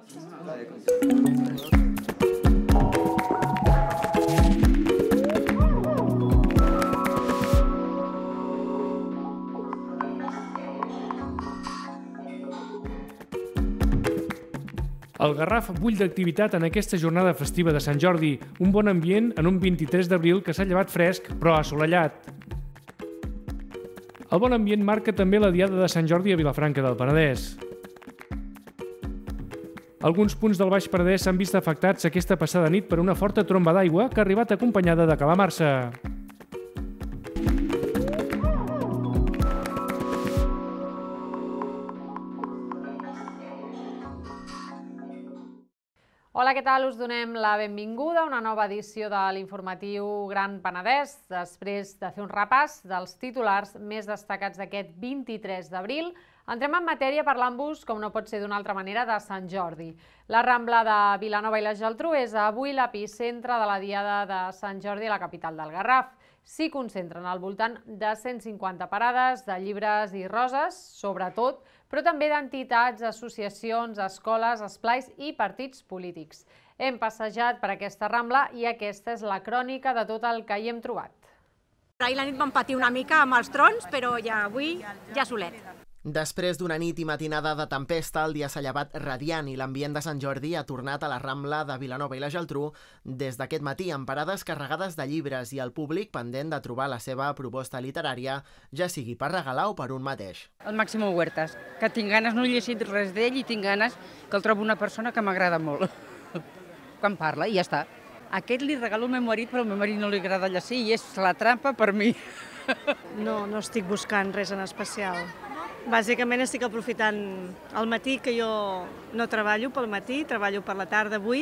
El Garraf bull d'activitat en aquesta jornada festiva de Sant Jordi, un bon ambient en un 23 d'abril que s'ha llevat fresc però assolellat. El bon ambient marca també la diada de Sant Jordi a Vilafranca del Penedès. Alguns punts del Baix Penedès s'han vist afectats aquesta passada nit per una forta tromba d'aigua que ha arribat acompanyada de calamarsa. Hola, què tal? Us donem la benvinguda a una nova edició de l'informatiu Gran Penedès. Després de fer un repàs dels titulars més destacats d'aquest 23 d'abril, entrem en matèria parlant-vos, com no pot ser d'una altra manera, de Sant Jordi. La Rambla de Vilanova i la Geltrú és avui l'epicentre de la diada de Sant Jordi a la capital del Garraf. S'hi concentren al voltant de 150 parades de llibres i roses, sobretot, però també d'entitats, associacions, escoles, esplais i partits polítics. Hem passejat per aquesta Rambla i aquesta és la crònica de tot el que hi hem trobat. Ahir la nit vam patir una mica amb els trons, però ja avui ja solet. Després d'una nit i matinada de tempesta, el dia s'ha llevat radiant i l'ambient de Sant Jordi ha tornat a la Rambla de Vilanova i la Geltrú des d'aquest matí amb parades carregades de llibres i el públic pendent de trobar la seva proposta literària, ja sigui per regalar o per un mateix. El Máximo Huertas, que tinc ganes, no he llegit res d'ell i tinc ganes que el trobo una persona que m'agrada molt. Quan parla i ja està. Aquest li regalo al meu marit, però al meu marit no li agrada llegir i és la trampa per mi. No estic buscant res en especial. Bàsicament estic aprofitant el matí, que jo no treballo pel matí, treballo per la tarda avui,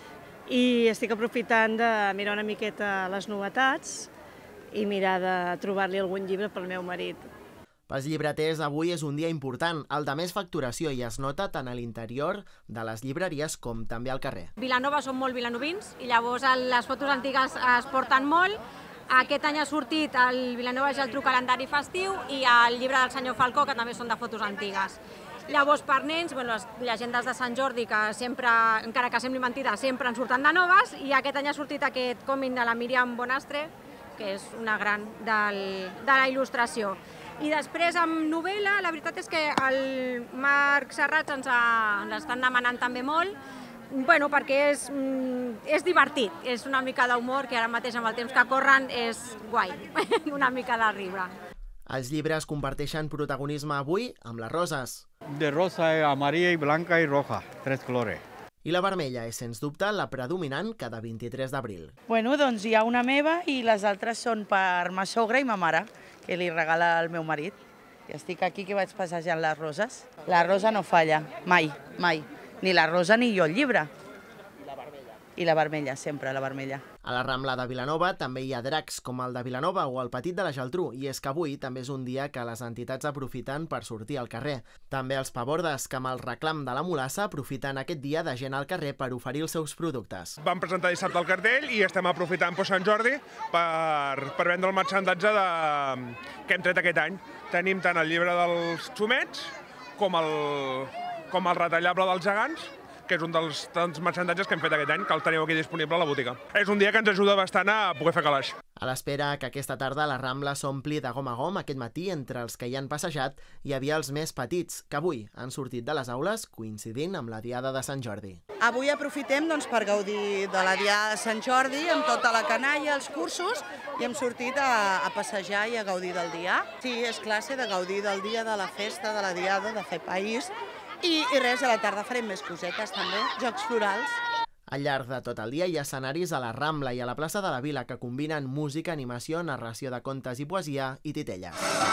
i estic aprofitant de mirar una miqueta les novetats i mirar de trobar-li algun llibre pel meu marit. Pels llibreters, avui és un dia important, el de més facturació, i es nota tant a l'interior de les llibreries com també al carrer. Vilanova som molt vilanovins i llavors les fotos antigues es porten molt. Aquest any ha sortit el Vilanova i Geltrú calendari festiu i el llibre del senyor Falcó, que també són de fotos antigues. Llavors, per nens, les llegendes de Sant Jordi, que sempre, encara que sembli mentida, sempre en surten de noves, i aquest any ha sortit aquest còmic de la Míriam Bonastre, que és una gran de la il·lustració. I després, amb novel·la, la veritat és que el Marc Serrats ens l'estan demanant també molt, perquè és divertit, és una mica d'humor que ara mateix amb el temps que corren és guai, una mica de riure. Els llibres comparteixen protagonisme avui amb les roses. De rosa, amarilla, blanca i roja, 3 colores. I la vermella és, sens dubte, la predominant cada 23 d'abril. Doncs hi ha una meva i les altres són per ma sogra i ma mare, que li regala el meu marit. I estic aquí que vaig passejant les roses. La rosa no falla, mai, mai. Ni la rosa ni jo el llibre. I la vermella. I la vermella, sempre la vermella. A la Rambla de Vilanova també hi ha dracs com el de Vilanova o el Petit de la Geltrú, i és que avui també és un dia que les entitats aprofiten per sortir al carrer. També els pabordes, que amb el reclam de la mulassa aprofiten aquest dia de gent al carrer per oferir els seus productes. Vam presentar dissabte el cartell i estem aprofitant per Sant Jordi per vendre el marxandatge que hem tret aquest any. Tenim tant el llibre dels xumets com el retallable dels gegants, que és un dels tants marxandatges que hem fet aquest any, que el teniu aquí disponible a la botiga. És un dia que ens ajuda bastant a poder fer calaix. A l'espera que aquesta tarda la Rambla s'ompli de gom a gom, aquest matí, entre els que hi han passejat, hi havia els més petits, que avui han sortit de les aules coincidint amb la diada de Sant Jordi. Avui aprofitem per gaudir de la diada de Sant Jordi amb tota la canalla, els cursos, i hem sortit a passejar i a gaudir del dia. Sí, és classe de gaudir del dia, de la festa, de la diada, de fer país. I res, a la tarda farem més cosetes també, jocs florals. Al llarg de tot el dia hi ha escenaris a la Rambla i a la plaça de la Vila que combinen música, animació, narració de contes i poesia i titelles.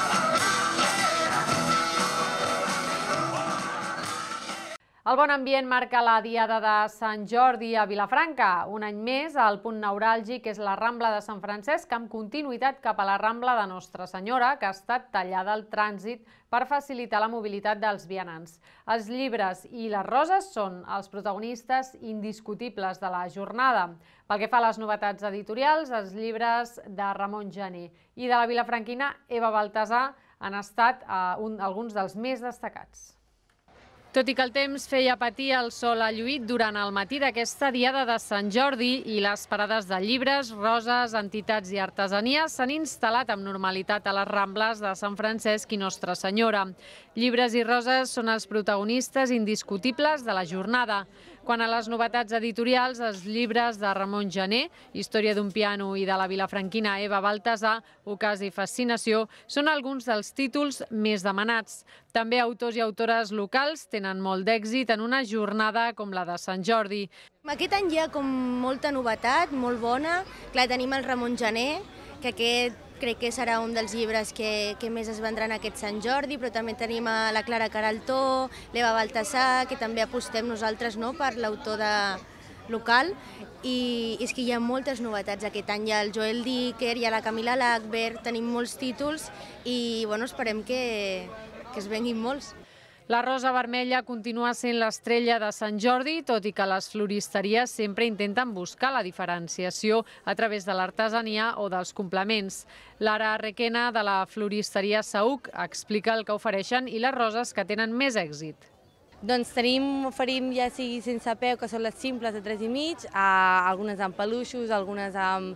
El bon ambient marca la diada de Sant Jordi a Vilafranca. Un any més, el punt neuràlgic és la Rambla de Sant Francesc, amb continuïtat cap a la Rambla de Nostra Senyora, que ha estat tallada al trànsit per facilitar la mobilitat dels vianants. Els llibres i les roses són els protagonistes indiscutibles de la jornada. Pel que fa a les novetats editorials, els llibres de Ramon Gené i de la vilafranquina Eva Baltasar han estat alguns dels més destacats. Tot i que el temps feia patir, el sol ha lluït durant el matí d'aquesta diada de Sant Jordi i les parades de llibres, roses, entitats i artesanies s'han instal·lat amb normalitat a les Rambles de Sant Francesc i Nostra Senyora. Llibres i roses són els protagonistes indiscutibles de la jornada. Quant a les novetats editorials, els llibres de Ramon Gené, Història d'un piano, i de la vilafranquina Eva Baltasar, Ocàs i fascinació, són alguns dels títols més demanats. També autors i autores locals tenen molt d'èxit en una jornada com la de Sant Jordi. Aquest any hi ha com molta novetat, molt bona. Clar, tenim el Ramon Gené, que aquest crec que serà un dels llibres que més es vendran aquest Sant Jordi, però també tenim a la Clara Queraltó, l'Eva Baltasar, que també apostem nosaltres per l'autor local. I és que hi ha moltes novetats aquest any. Hi ha el Joel Dicker, hi ha la Camila Lackberg, tenim molts títols i esperem que es venguin molts. La rosa vermella continua sent l'estrella de Sant Jordi, tot i que les floristeries sempre intenten buscar la diferenciació a través de l'artesania o dels complements. Lara Requena, de la floristeria Saüc, explica el que ofereixen i les roses que tenen més èxit. Doncs oferim ja sigui sense peu, que són les simples de 3,5, algunes amb peluixos, algunes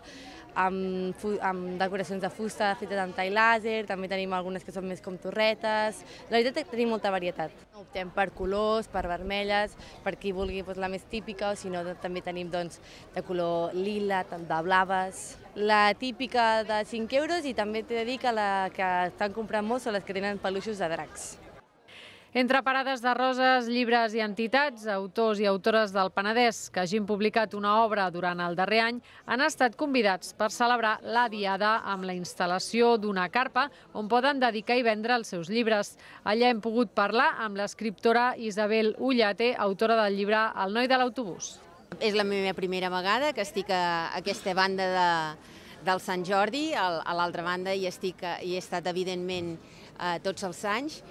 amb decoracions de fusta fetes amb tall làser, també tenim algunes que són més com torretes. La veritat és que tenim molta varietat. Optem per colors, per vermelles, per qui vulgui la més típica, o si no també tenim de color lila, de blaves. La típica de 5 euros i també t'he de dir que la que estan comprant molt són les que tenen peluixos de dracs. Entre parades de roses, llibres i entitats, autors i autores del Penedès que hagin publicat una obra durant el darrer any han estat convidats per celebrar la diada amb la instal·lació d'una carpa on poden dedicar i vendre els seus llibres. Allà hem pogut parlar amb l'escriptora Isabel Ullate, autora del llibre El noi de l'autobús. És la meva primera vegada que estic a aquesta banda del Sant Jordi, a l'altra banda hi he estat evidentment tots els anys,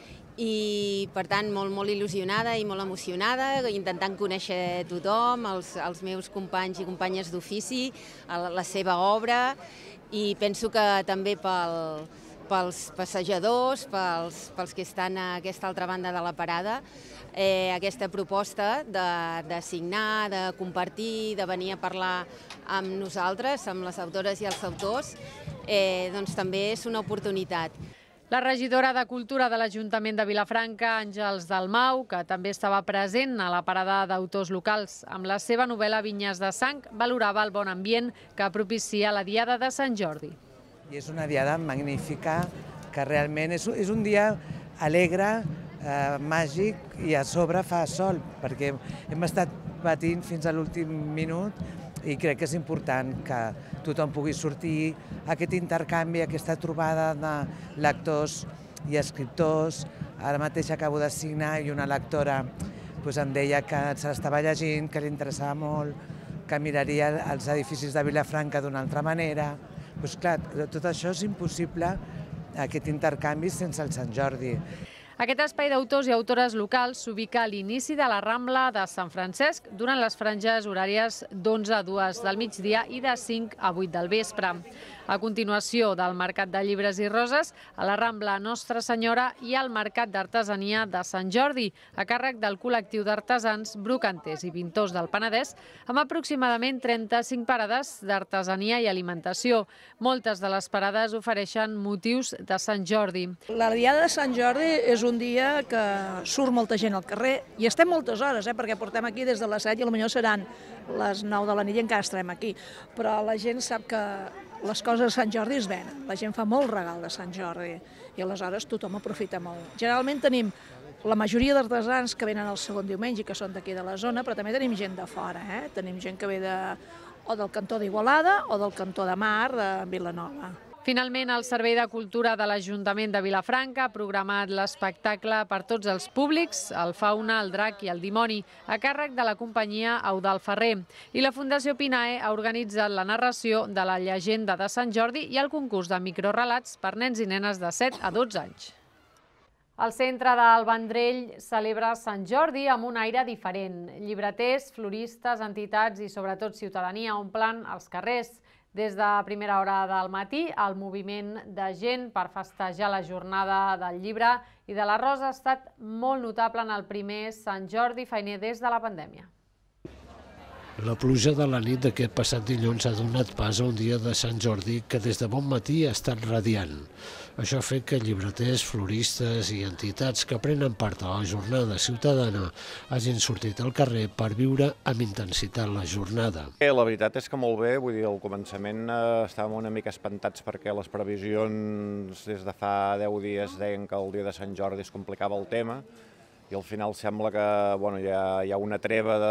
i per tant molt il·lusionada i molt emocionada, intentant conèixer tothom, els meus companys i companyes d'ofici, la seva obra, i penso que també pels passejadors, pels que estan a aquesta altra banda de la parada, aquesta proposta de signar, de compartir, de venir a parlar amb nosaltres, amb les autores i els autors, doncs també és una oportunitat. La regidora de Cultura de l'Ajuntament de Vilafranca, Àngels Dalmau, que també estava present a la parada d'autors locals amb la seva novel·la Vinyes de Sang, valorava el bon ambient que propicia la Diada de Sant Jordi. I és una diada magnífica, que realment és un dia alegre, màgic, i a sobre fa sol, perquè hem estat patint fins a l'últim minut i crec que és important que tothom pugui sortir, aquest intercanvi, aquesta trobada de lectors i escriptors. Ara mateix acabo de signar i una lectora em deia que se l'estava llegint, que li interessava molt, que miraria els edificis de Vilafranca d'una altra manera. Clar, tot això és impossible, aquest intercanvi, sense el Sant Jordi. Aquest espai d'autors i autores locals s'ubica a l'inici de la Rambla de Sant Francesc durant les franges horàries d'11 a 2 del migdia i de 5 a 8 del vespre. A continuació del Mercat de Llibres i Roses, a la Rambla Nostra Senyora hi ha el Mercat d'Artesania de Sant Jordi, a càrrec del col·lectiu d'artesans, brocanters i pintors del Penedès, amb aproximadament 35 parades d'artesania i alimentació. Moltes de les parades ofereixen motius de Sant Jordi. La Diada de Sant Jordi és un dia que surt molta gent al carrer i estem moltes hores, perquè portem aquí des de les 7 i potser seran les 9 de la nit i encara estarem aquí. Però la gent sap que les coses de Sant Jordi es venen. La gent fa molt regal de Sant Jordi i aleshores tothom aprofita molt. Generalment tenim la majoria d'artesans que venen el segon diumenge i que són d'aquí de la zona, però també tenim gent de fora. Tenim gent que ve o del cantó d'Igualada o del cantó de Mar de Vilanova. Finalment, el Servei de Cultura de l'Ajuntament de Vilafranca ha programat l'espectacle per tots els públics, el Fauna, el Drac i el Dimoni, a càrrec de la companyia Eudald Ferrer. I la Fundació Pinae ha organitzat la narració de la llegenda de Sant Jordi i el concurs de microrelats per nens i nenes de 7 a 12 anys. El centre del Vendrell celebra Sant Jordi amb un aire diferent. Llibreters, floristes, entitats i sobretot ciutadania omplen els carrers. Des de primera hora del matí, el moviment de gent per festejar la jornada del llibre i de la rosa ha estat molt notable en el primer Sant Jordi feiner des de la pandèmia. La pluja de la nit d'aquest passat dilluns ha donat pas a un dia de Sant Jordi que des de bon matí ha estat radiant. Això ha fet que llibreters, floristes i entitats que prenen part a la jornada ciutadana hagin sortit al carrer per viure amb intensitat la jornada. La veritat és que molt bé, vull dir, al començament estàvem una mica espantats perquè les previsions des de fa 10 dies deien que el dia de Sant Jordi es complicava el tema i al final sembla que hi ha una treva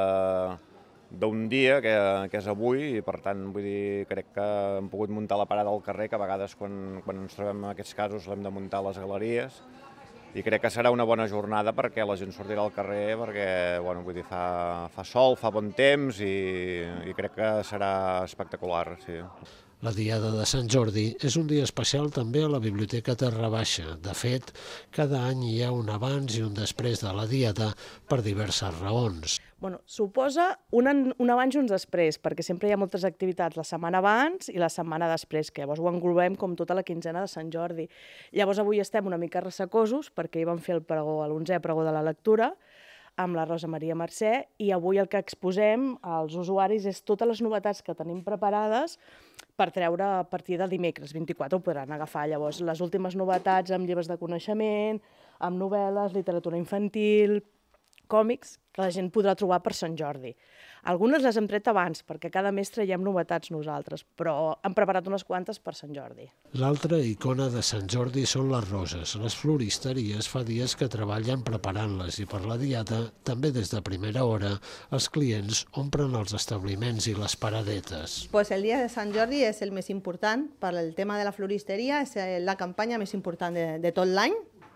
d'un dia, que és avui, i per tant, vull dir, crec que hem pogut muntar la parada al carrer, que a vegades quan ens trobem en aquests casos l'hem de muntar a les galeries, i crec que serà una bona jornada perquè la gent sortirà al carrer, perquè, vull dir, fa sol, fa bon temps, i crec que serà espectacular, sí. La Diada de Sant Jordi és un dia especial també a la Biblioteca Terra Baixa. De fet, cada any hi ha un abans i un després de la Diada per diverses raons. Suposa un abans i un després, perquè sempre hi ha moltes activitats la setmana abans i la setmana després, que llavors ho englobem com tota la quinzena de Sant Jordi. Llavors avui estem una mica ressacosos perquè hi vam fer el pregó, l'11è pregó de la lectura, amb la Rosa Maria Mercè, i avui el que exposem als usuaris és totes les novetats que tenim preparades per treure a partir del dimecres 24, ho podran agafar. Llavors, les últimes novetats amb llibres de coneixement, amb novel·les, literatura infantil, còmics, que la gent podrà trobar per Sant Jordi. Algunes les hem tret abans, perquè cada mes traiem novetats nosaltres, però hem preparat unes quantes per Sant Jordi. L'altra icona de Sant Jordi són les roses. Les floristeries fa dies que treballen preparant-les i per la Diada, també des de primera hora, els clients omplen els establiments i les paradetes. El dia de Sant Jordi és el més important per el tema de la floristeria, és la campanya més important de tot l'any.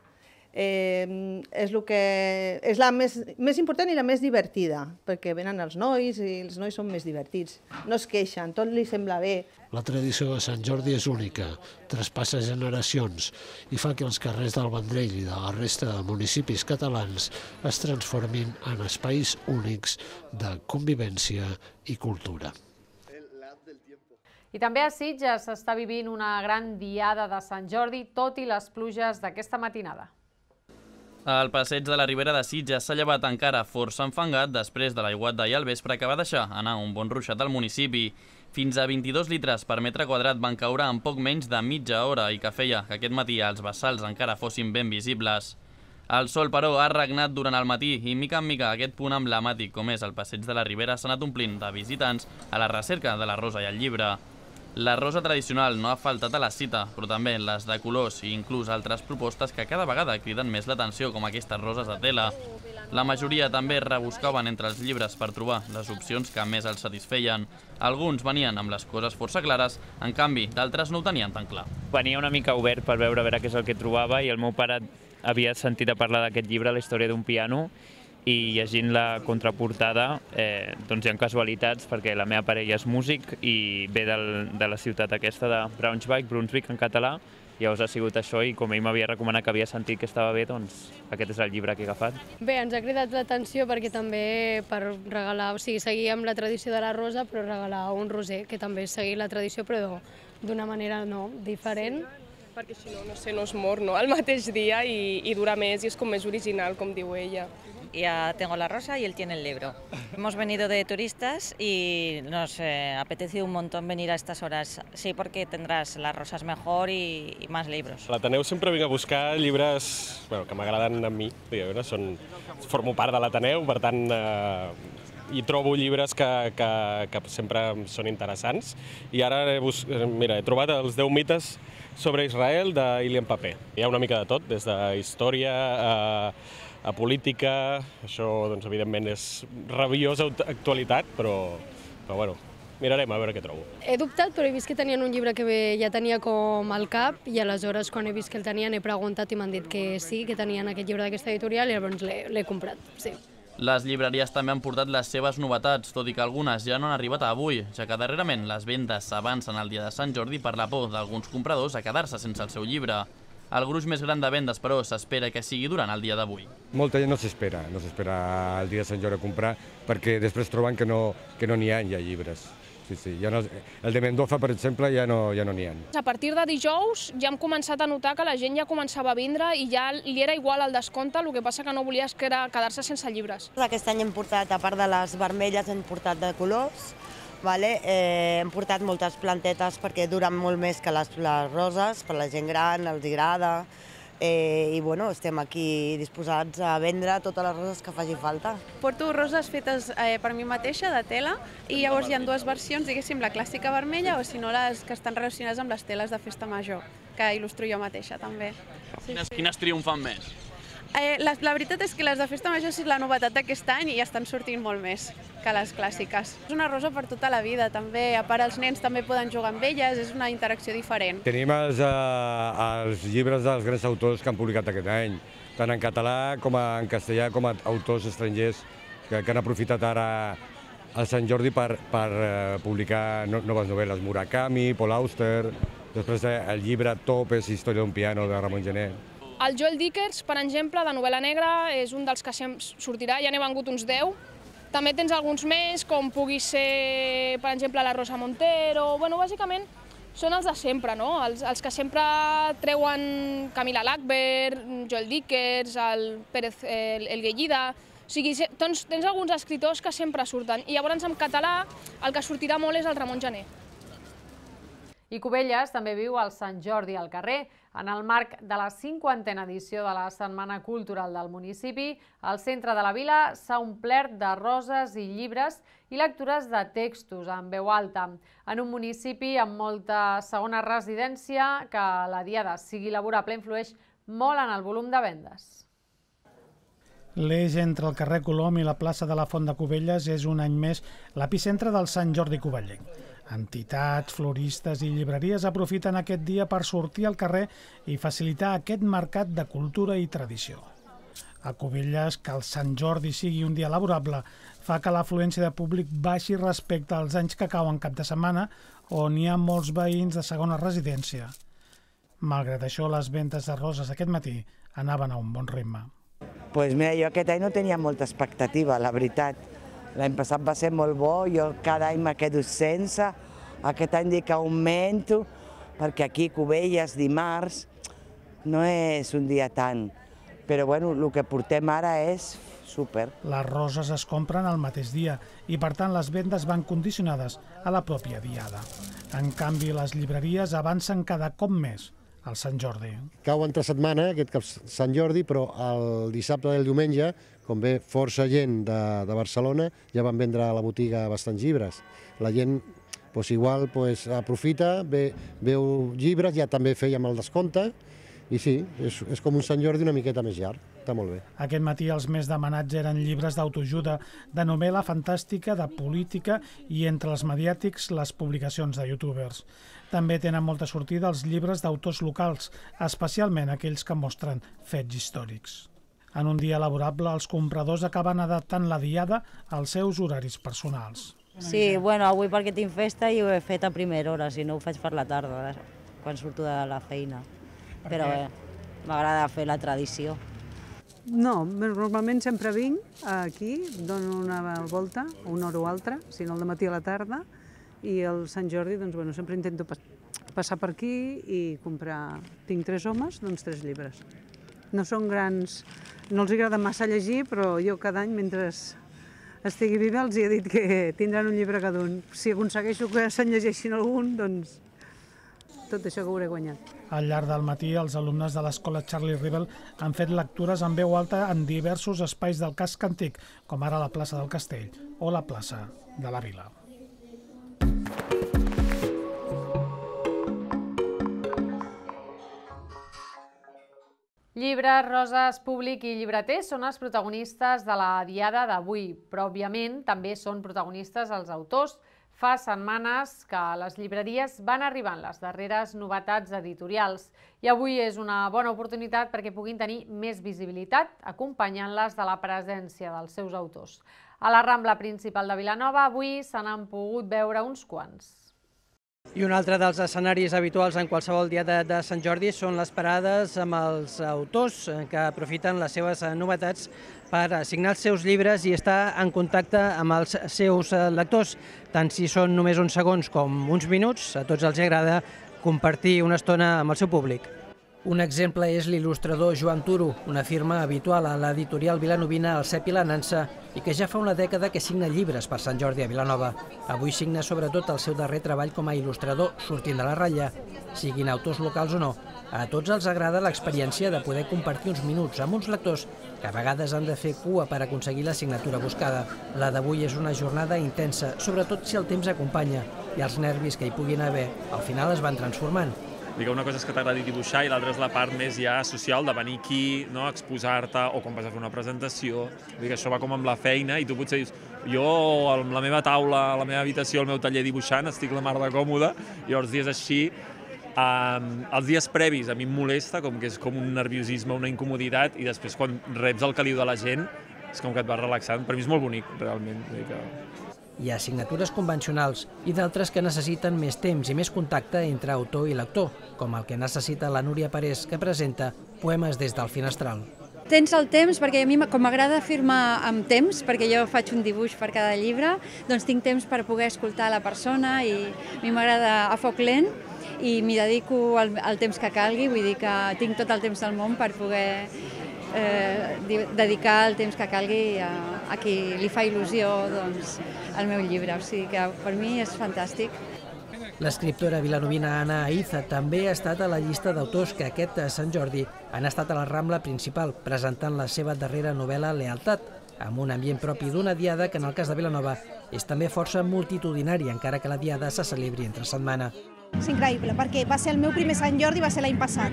És la més important i la més divertida, perquè venen els nois i els nois són més divertits. No es queixen, tot li sembla bé. La tradició de Sant Jordi és única, traspassa generacions i fa que els carrers del Vendrell i de la resta de municipis catalans es transformin en espais únics de convivència i cultura. I també a Sitges s'està vivint una gran diada de Sant Jordi, tot i les pluges d'aquesta matinada. El passeig de la Ribera de Sitges s'ha llevat encara força enfangat després de l'aiguat d'ahir al vespre que va deixar anar un bon ruixat al municipi. Fins a 22 litres per metre quadrat van caure en poc menys de mitja hora i que feia que aquest matí els bassals encara fossin ben visibles. El sol, però, ha regnat durant el matí i, mica en mica, aquest punt emblemàtic com és el passeig de la Ribera s'ha anat omplint de visitants a la recerca de la rosa i el llibre. La rosa tradicional no ha faltat a la cita, però també les de colors i inclús altres propostes que cada vegada criden més l'atenció, com aquestes roses de tela. La majoria també rebuscaven entre els llibres per trobar les opcions que més els satisfeien. Alguns venien amb les coses força clares, en canvi, d'altres no ho tenien tan clar. Venia una mica obert per veure què és el que trobava i el meu pare havia sentit a parlar d'aquest llibre, La història d'un piano, i llegint la contraportada hi ha casualitats perquè la meva parella és músic i ve de la ciutat aquesta de Brunswick en català, llavors ha sigut això i com ell m'havia recomanat que havia sentit que estava bé, doncs aquest és el llibre que he agafat. Bé, ens ha cridat l'atenció perquè també per regalar, o sigui, seguir amb la tradició de la rosa però regalar un roser, que també és seguir la tradició però d'una manera diferent. Perquè si no, no es mor al mateix dia i dura més i és com més original, com diu ella. Ya tengo la rosa y él tiene el libro. Hemos venido de turistas y nos ha apetecido un montón venir a estas horas. Sí, porque tendrás las rosas mejor y más libros. A l'Ateneu sempre vinc a buscar llibres que m'agraden a mi. Formo part de l'Ateneu, per tant hi trobo llibres que sempre són interessants. I ara he trobat els 10 mites sobre Israel d'Ilian Papé. Hi ha una mica de tot, des de història a política, això evidentment és rabiosa actualitat, però mirarem a veure què trobo. He dubtat, però he vist que tenien un llibre que ja tenia com al cap i aleshores quan he vist que el tenien he preguntat i m'han dit que sí, que tenien aquest llibre d'aquesta editorial i llavors l'he comprat, sí. Les llibreries també han portat les seves novetats, tot i que algunes ja no han arribat avui, ja que darrerament les vendes s'avancen el dia de Sant Jordi per la por d'alguns compradors a quedar-se sense el seu llibre. El gruix més gran de vendes, però, s'espera que sigui durant el dia d'avui. Molta gent no s'espera el dia de Sant Jordi a comprar perquè després troben que no n'hi ha ja llibres. Sí. El de Mendoza, per exemple, ja no n'hi ha. A partir de dijous ja hem començat a notar que la gent ja començava a vindre i ja li era igual el descompte, el que passa que no volia era quedar-se sense llibres. Aquest any hem portat, a part de les vermelles, hem portat de colors. Hem portat moltes plantetes perquè duren molt més que les roses, per la gent gran, els agrada. I estem aquí disposats a vendre totes les roses que faci falta. Porto roses fetes per mi mateixa, de tela, i llavors hi ha dues versions, diguéssim, la clàssica vermella o si no les que estan relacionades amb les teles de festa major, que il·lustro jo mateixa també. Quines triomfen més? La veritat és que les de festa major és la novetat d'aquest any i estan sortint molt més que les clàssiques. És una rosa per tota la vida, també. A part, els nens també poden jugar amb elles, és una interacció diferent. Tenim els llibres dels grans autors que han publicat aquest any, tant en català com en castellà, com autors estrangers que han aprofitat ara el Sant Jordi per publicar noves novel·les. Murakami, Paul Auster, després el llibre Top és Història d'un piano de Ramon Gené. El Joel Dickers, per exemple, de novel·la negra, és un dels que sortirà, ja n'he vengut uns 10. També tens alguns més, com pugui ser, per exemple, la Rosa Montero. Bàsicament són els de sempre, no? Els que sempre treuen Camila Lackberg, Joel Dickers, el Pérez Elguellida. O sigui, tens alguns escriptors que sempre surten. I llavors en català el que sortirà molt és el Ramon Gené. I Cubelles també viu el Sant Jordi al carrer. En el marc de la 50a edició de la Setmana Cultural del municipi, el centre de la vila s'ha omplert de roses i llibres i lectures de textos en veu alta. En un municipi amb molta segona residència, que la diada sigui laborable influeix molt en el volum de vendes. L'eix entre el carrer Colom i la plaça de la Font de Cubelles és un any més l'epicentre del Sant Jordi Cubellenc. Entitats, floristes i llibreries aprofiten aquest dia per sortir al carrer i facilitar aquest mercat de cultura i tradició. A Cubelles, que el Sant Jordi sigui un dia laborable fa que l'afluència de públic baixi respecte als anys que cauen cap de setmana, on hi ha molts veïns de segona residència. Malgrat això, les ventes de roses aquest matí anaven a un bon ritme. Doncs mira, jo aquest any no tenia molta expectativa, la veritat. L'any passat va ser molt bo, jo cada any me quedo sense, aquest any dic que augmento, perquè aquí Cubelles dimarts no és un dia tant, però bueno, el que portem ara és súper. Les roses es compren el mateix dia i per tant les vendes van condicionades a la pròpia diada. En canvi, les llibreries avancen cada cop més al Sant Jordi. Cau entre setmana, aquest Sant Jordi, però el dissabte i el diumenge, com ve força gent de Barcelona, ja van vendre a la botiga bastants llibres. La gent igual aprofita, veu llibres, ja també fèiem el descompte, i sí, és com un Sant Jordi una miqueta més llarg, està molt bé. Aquest matí els més demanats eren llibres d'autoajuda, de novel·la fantàstica, de política i entre els mediàtics les publicacions de youtubers. També tenen molta sortida els llibres d'autors locals, especialment aquells que mostren fets històrics. En un dia laborable, els compradors acaben adaptant la diada als seus horaris personals. Sí, avui perquè tinc festa i ho he fet a primera hora, si no ho faig per la tarda, quan surto de la feina. Però m'agrada fer la tradició. No, normalment sempre vinc aquí, dono una volta, una hora o altra, si no al matí a la tarda, i el Sant Jordi sempre intento passar per aquí i comprar. Tinc 3 homes, 3 llibres. No són grans, no els agrada massa llegir, però jo cada any, mentre estigui viva, els he dit que tindran un llibre cada un. Si aconsegueixo que se'n llegeixin algun, doncs tot això que hauré guanyat. Al llarg del matí, els alumnes de l'escola Charlie Rivel han fet lectures en veu alta en diversos espais del casc antic, com ara la plaça del Castell o la plaça de la Vila. Llibres, roses, públic i llibreters són els protagonistes de la diada d'avui, però òbviament també són protagonistes els autors. Fa setmanes que a les llibreries van arribant les darreres novetats editorials i avui és una bona oportunitat perquè puguin tenir més visibilitat acompanyant-les de la presència dels seus autors. A la Rambla principal de Vilanova avui se n'han pogut veure uns quants. I un altre dels escenaris habituals en qualsevol dia de Sant Jordi són les parades amb els autors que aprofiten les seves novetats per signar els seus llibres i estar en contacte amb els seus lectors. Tant si són només uns segons com uns minuts, a tots els agrada compartir una estona amb el seu públic. Un exemple és l'il·lustrador Joan Turo, una firma habitual a l'editorial vilanovina El Cep i la Nansa i que ja fa una dècada que signa llibres per Sant Jordi a Vilanova. Avui signa sobretot el seu darrer treball com a il·lustrador, sortint de la ratlla, siguin autors locals o no. A tots els agrada l'experiència de poder compartir uns minuts amb uns lectors que a vegades han de fer cua per aconseguir la signatura buscada. La d'avui és una jornada intensa, sobretot si el temps acompanya, i els nervis que hi puguin haver al final es van transformant. Una cosa és que t'agradi dibuixar i l'altra és la part més ja social, de venir aquí, exposar-te, o quan vas a fer una presentació. Això va com amb la feina i tu potser dius, jo amb la meva taula, a la meva habitació, al meu taller dibuixant, estic la mar de còmode, i els dies així, els dies previs a mi em molesta, com que és com un nerviosisme, una incomoditat, i després quan reps el caliu de la gent és com que et vas relaxant. Per mi és molt bonic, realment. Hi ha signatures convencionals i d'altres que necessiten més temps i més contacte entre autor i lector, com el que necessita la Núria Parés, que presenta Poemes des del finestral. Tens el temps, perquè a mi com m'agrada firmar amb temps, perquè jo faig un dibuix per cada llibre, doncs tinc temps per poder escoltar la persona i a mi m'agrada a foc lent i m'hi dedico el temps que calgui, vull dir que tinc tot el temps del món per poder dedicar el temps que calgui a qui li fa il·lusió el meu llibre, o sigui que per mi és fantàstic. L'escriptora vilanovina Anna Aiza també ha estat a la llista d'autors que aquest Sant Jordi han estat a la Rambla principal presentant la seva darrera novel·la Lealtat, amb un ambient propi d'una diada que en el cas de Vilanova és també força multitudinària, encara que la diada se celebri entre setmana. És increïble, perquè va ser el meu primer Sant Jordi, va ser l'any passat.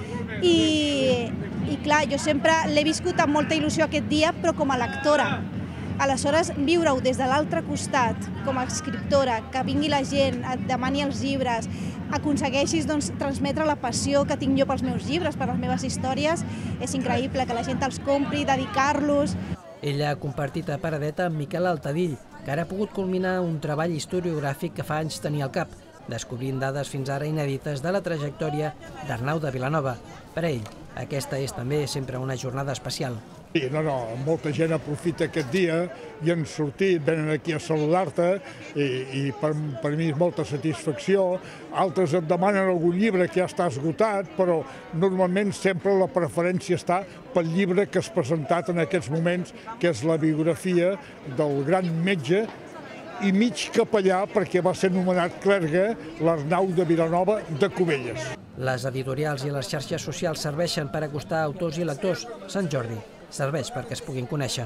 I clar, jo sempre l'he viscut amb molta il·lusió aquest dia, però com a lectora. Aleshores, viure-ho des de l'altre costat, com a escriptora, que vingui la gent, et demani els llibres, aconsegueixis transmetre la passió que tinc jo pels meus llibres, per les meves històries, és increïble que la gent els compri, dedicar-los. Ella ha compartit a paradeta amb Miquel Altadill, que ara ha pogut culminar un treball historiogràfic que fa anys tenia al cap, descobrint dades fins ara inèdites de la trajectòria d'Arnau de Vilanova. Per a ell, aquesta és també sempre una jornada especial. Sí, molta gent aprofita aquest dia i han sortit, venen aquí a saludar-te i per mi és molta satisfacció. Altres et demanen algun llibre que ja està esgotat, però normalment sempre la preferència està pel llibre que has presentat en aquests moments, que és la biografia del gran metge i mig capellà, perquè va ser nomenat clergue, l'Arnau de Vilanova de Cubelles. Les editorials i les xarxes socials serveixen per acostar autors i lectors. Sant Jordi serveix perquè es puguin conèixer.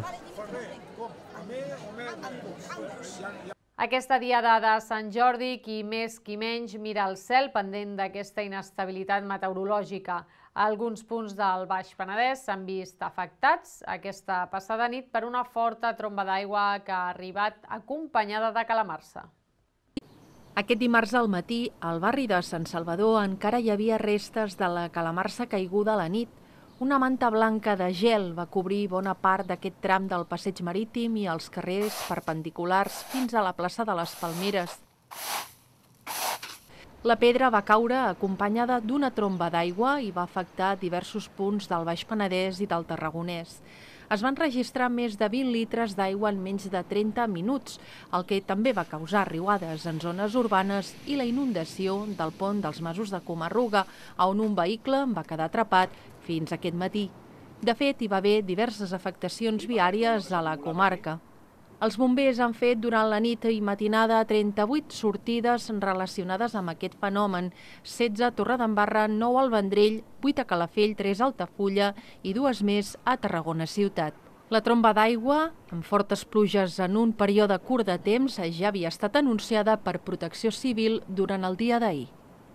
Aquesta diada de Sant Jordi, qui més qui menys mira el cel pendent d'aquesta inestabilitat meteorològica. Alguns punts del Baix Penedès s'han vist afectats aquesta passada nit per una forta tromba d'aigua que ha arribat acompanyada de calamarsa. Aquest dimarts al matí, al barri de Sant Salvador encara hi havia restes de la calamarsa caiguda a la nit. Una manta blanca de gel va cobrir bona part d'aquest tram del passeig marítim i els carrers perpendiculars fins a la plaça de les Palmeres. La pedra va caure acompanyada d'una tromba d'aigua i va afectar diversos punts del Baix Penedès i del Tarragonès. Es van registrar més de 20 litres d'aigua en menys de 30 minuts, el que també va causar riuades en zones urbanes i la inundació del pont dels Masos de Comarruga, on un vehicle va quedar atrapat fins aquest matí. De fet, hi va haver diverses afectacions viàries a la comarca. Els bombers han fet durant la nit i matinada 38 sortides relacionades amb aquest fenomen, 16 a Torredembarra, 9 al Vendrell, 8 a Calafell, 3 a Altafulla i 2 més a Tarragona ciutat. La tromba d'aigua, amb fortes pluges en un període curt de temps, ja havia estat anunciada per Protecció Civil durant el dia d'ahir.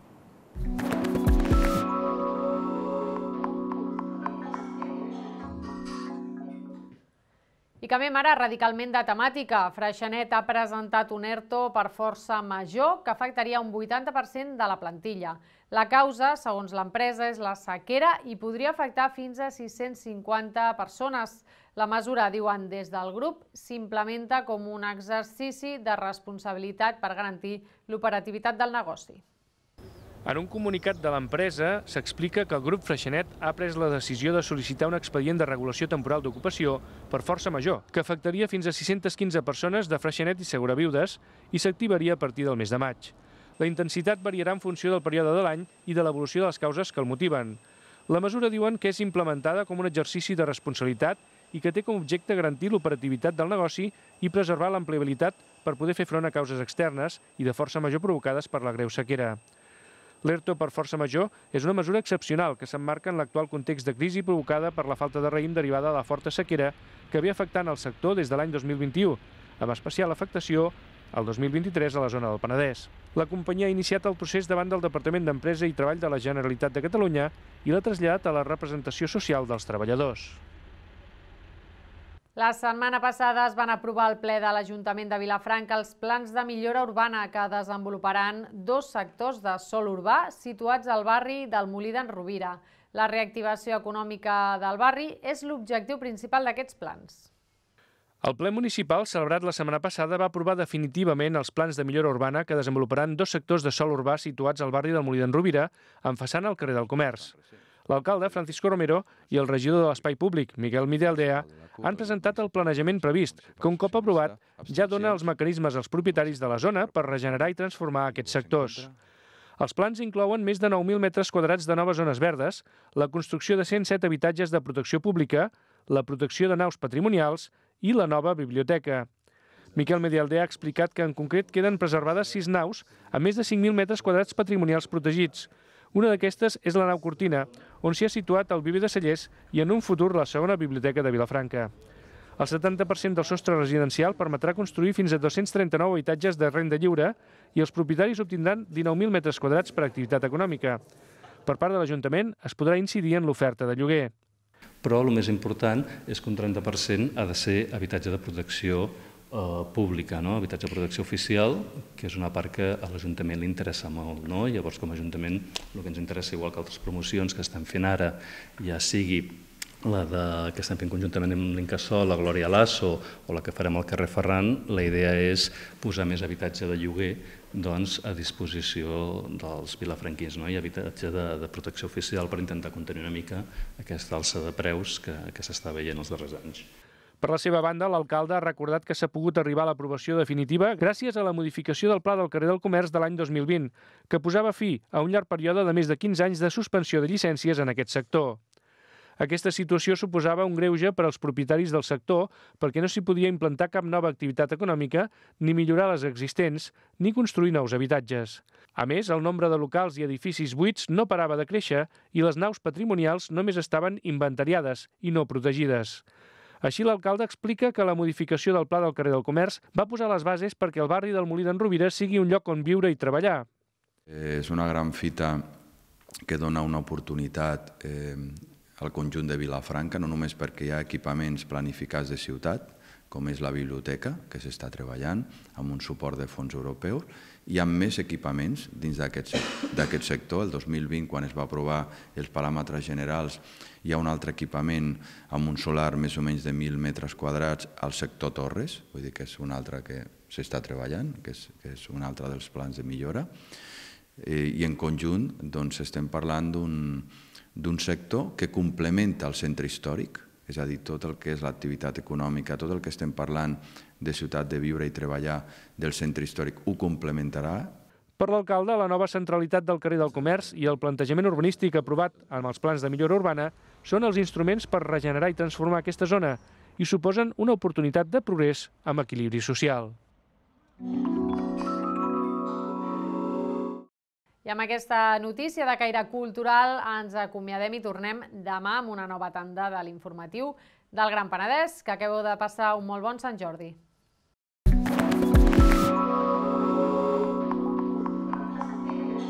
I canviem ara radicalment de temàtica. Freixenet ha presentat un ERTO per força major que afectaria un 80% de la plantilla. La causa, segons l'empresa, és la sequera i podria afectar fins a 650 persones. La mesura, diuen des del grup, s'implementa com un exercici de responsabilitat per garantir l'operativitat del negoci. En un comunicat de l'empresa s'explica que el grup Freixenet ha pres la decisió de sol·licitar un expedient de regulació temporal d'ocupació per força major, que afectaria fins a 615 persones de Freixenet i Seguraviudes i s'activaria a partir del mes de maig. La intensitat variarà en funció del període de l'any i de l'evolució de les causes que el motiven. La mesura diuen que és implementada com un exercici de responsabilitat i que té com a objecte garantir l'operativitat del negoci i preservar l'empleabilitat per poder fer front a causes externes i de força major provocades per la greu sequera. L'ERTO per força major és una mesura excepcional que s'emmarca en l'actual context de crisi provocada per la falta de raïm derivada de la forta sequera que ve afectant el sector des de l'any 2021, amb especial afectació el 2023 a la zona del Penedès. La companyia ha iniciat el procés davant del Departament d'Empresa i Treball de la Generalitat de Catalunya i l'ha traslladat a la representació social dels treballadors. La setmana passada es van aprovar al ple de l'Ajuntament de Vilafranca els plans de millora urbana que desenvoluparan 2 sectors de sòl urbà situats al barri del Molí d'en Rovira. La reactivació econòmica del barri és l'objectiu principal d'aquests plans. El ple municipal, celebrat la setmana passada, va aprovar definitivament els plans de millora urbana que desenvoluparan 2 sectors de sòl urbà situats al barri del Molí d'en Rovira, amb façana al carrer del Comerç. L'alcalde, Francisco Romero, i el regidor de l'Espai Públic, Miguel Midaldea, han presentat el planejament previst, que un cop aprovat ja dona els mecanismes als propietaris de la zona per regenerar i transformar aquests sectors. Els plans inclouen més de 9.000 metres quadrats de noves zones verdes, la construcció de 107 habitatges de protecció pública, la protecció de naus patrimonials i la nova biblioteca. Miquel Medialdea ha explicat que en concret queden preservades 6 naus a més de 5.000 metres quadrats patrimonials protegits. Una d'aquestes és la nau Cortina, on s'hi ha situat el Viver de Cellers i en un futur la segona biblioteca de Vilafranca. El 70% del sostre residencial permetrà construir fins a 239 habitatges de renda lliure i els propietaris obtindran 19.000 metres quadrats per activitat econòmica. Per part de l'Ajuntament es podrà incidir en l'oferta de lloguer. Però el més important és que un 30% ha de ser habitatge de protecció pública, habitatge de protecció oficial, que és una part que a l'Ajuntament li interessa molt. Llavors, com a Ajuntament, el que ens interessa, igual que altres promocions que estem fent ara, ja sigui la que estem fent conjuntament amb l'Incasòl, la Glòria Lasso, o la que farem al carrer Ferran, la idea és posar més habitatge de lloguer a disposició dels vilafranquins i habitatge de protecció oficial per intentar contenir una mica aquesta alça de preus que s'està veient els darrers anys. Per la seva banda, l'alcalde ha recordat que s'ha pogut arribar a l'aprovació definitiva gràcies a la modificació del Pla del carrer del Comerç de l'any 2020, que posava fi a un llarg període de més de 15 anys de suspensió de llicències en aquest sector. Aquesta situació suposava un greuge per als propietaris del sector perquè no s'hi podia implantar cap nova activitat econòmica, ni millorar les existents, ni construir nous habitatges. A més, el nombre de locals i edificis buits no parava de créixer i les naus patrimonials només estaven inventariades i no protegides. Així, l'alcalde explica que la modificació del Pla del carrer del Comerç va posar les bases perquè el barri del Molí d'en Rovira sigui un lloc on viure i treballar. És una gran fita que dona una oportunitat al conjunt de Vilafranca, no només perquè hi ha equipaments planificats de ciutat, com és la biblioteca, que s'està treballant amb un suport de fons europeus, i amb més equipaments dins d'aquest sector. El 2020, quan es va aprovar els paràmetres generals, hi ha un altre equipament amb un solar més o menys de 1.000 metres quadrats al sector Torres, vull dir que és un altre que s'està treballant, que és un altre dels plans de millora. I en conjunt estem parlant d'un sector que complementa el centre històric, és a dir, tot el que és l'activitat econòmica, tot el que estem parlant de ciutat de viure i treballar del centre històric ho complementarà. Per l'alcalde, la nova centralitat del carrer del Comerç i el plantejament urbanístic aprovat amb els plans de millora urbana són els instruments per regenerar i transformar aquesta zona i suposen una oportunitat de progrés amb equilibri social. I amb aquesta notícia de caire cultural ens acomiadem i tornem demà amb una nova tanda de l'informatiu del Gran Penedès, que acabeu de passar un molt bon Sant Jordi.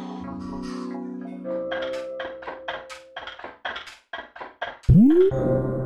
Mm-hmm.